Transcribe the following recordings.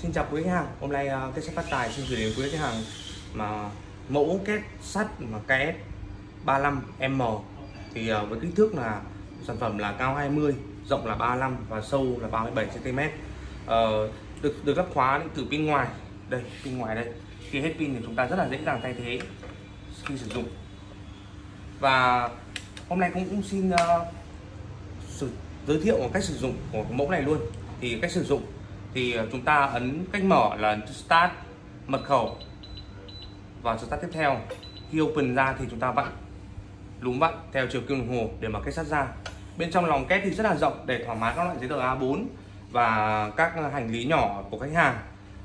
Xin chào quý khách hàng, hôm nay Kết Sắt Phát Tài xin gửi đến quý khách hàng mà mẫu két sắt mà KS 35M thì với kích thước là sản phẩm là cao 20, rộng là 35 và sâu là 37 cm. Được lắp khóa từ pin ngoài. Đây, pin ngoài đây. Khi hết pin thì chúng ta rất là dễ dàng thay thế khi sử dụng. Và hôm nay cũng xin giới thiệu một cách sử dụng của mẫu này luôn. Thì cách sử dụng thì chúng ta ấn cách mở là Start, mật khẩu và start tiếp theo. Khi open ra thì chúng ta vặn núm vặn theo chiều kim đồng hồ để mở kết sắt ra. Bên trong lòng két thì rất là rộng để thỏa mãn các loại giấy tờ A4 và các hành lý nhỏ của khách hàng.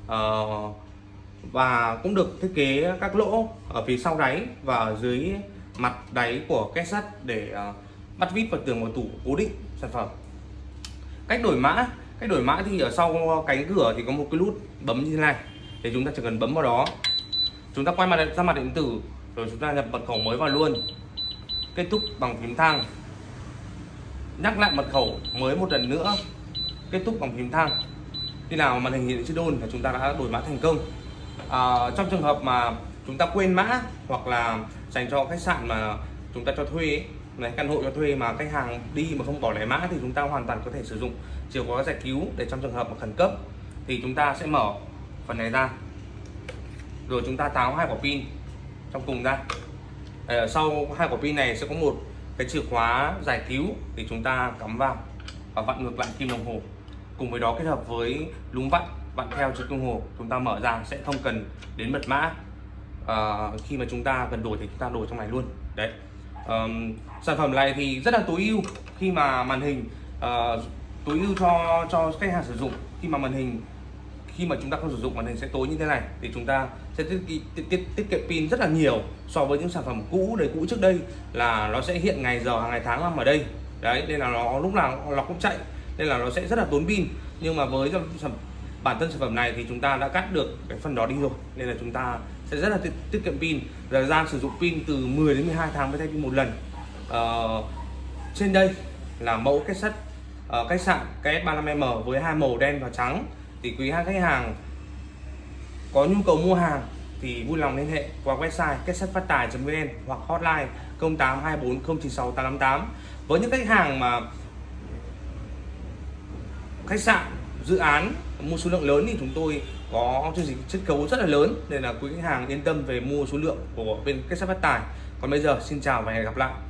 Và cũng được thiết kế các lỗ ở phía sau đáy và ở dưới mặt đáy của két sắt để bắt vít vào tường và tủ cố định sản phẩm. Cách đổi mã thì ở sau cánh cửa thì có một cái nút bấm như thế này, để chúng ta chỉ cần bấm vào đó, chúng ta quay mặt ra mặt điện tử rồi chúng ta nhập mật khẩu mới vào luôn. Kết thúc bằng phím thang, nhắc lại mật khẩu mới một lần nữa, kết thúc bằng phím thang. Khi nào màn hình hiện chữ đôn là chúng ta đã đổi mã thành công. Trong trường hợp mà chúng ta quên mã hoặc là dành cho khách sạn mà chúng ta cho thuê này, căn hộ cho thuê mà khách hàng đi mà không bỏ lẻ mã thì chúng ta hoàn toàn có thể sử dụng chìa khóa giải cứu để trong trường hợp mà khẩn cấp thì chúng ta sẽ mở phần này ra, rồi chúng ta tháo hai quả pin trong cùng ra. Ở sau hai quả pin này sẽ có một cái chìa khóa giải cứu thì chúng ta cắm vào và vặn ngược lại kim đồng hồ. Cùng với đó kết hợp với núm vặn theo chiều kim đồng hồ, chúng ta mở ra sẽ không cần đến mật mã. Khi mà chúng ta cần đổi thì chúng ta đổi trong này luôn đấy. Sản phẩm này thì rất là tối ưu khi mà màn hình tối ưu cho khách hàng sử dụng. Khi mà chúng ta không sử dụng, màn hình sẽ tối như thế này thì chúng ta sẽ tiết kiệm pin rất là nhiều so với những sản phẩm cũ trước đây là nó sẽ hiện ngày giờ ngày tháng năm ở đây đấy, nên là nó lúc nào nó cũng chạy nên là nó sẽ rất là tốn pin. Nhưng mà với bản thân sản phẩm này thì chúng ta đã cắt được cái phần đó đi rồi, nên là chúng ta sẽ rất là tiết kiệm pin. Thời gian sử dụng pin từ 10 đến 12 tháng mới thay pin một lần. Trên đây là mẫu két sắt khách sạn KS 35M với hai màu đen và trắng. Thì quý khách hàng có nhu cầu mua hàng thì vui lòng liên hệ qua website ketsatphattai.vn hoặc hotline 0824096888. Với những khách hàng mà khách sạn dự án mua số lượng lớn thì chúng tôi có chương trình chiết khấu rất là lớn, nên là quý khách hàng yên tâm về mua số lượng của bên Kết Sắt Phát Tài. Còn bây giờ xin chào và hẹn gặp lại.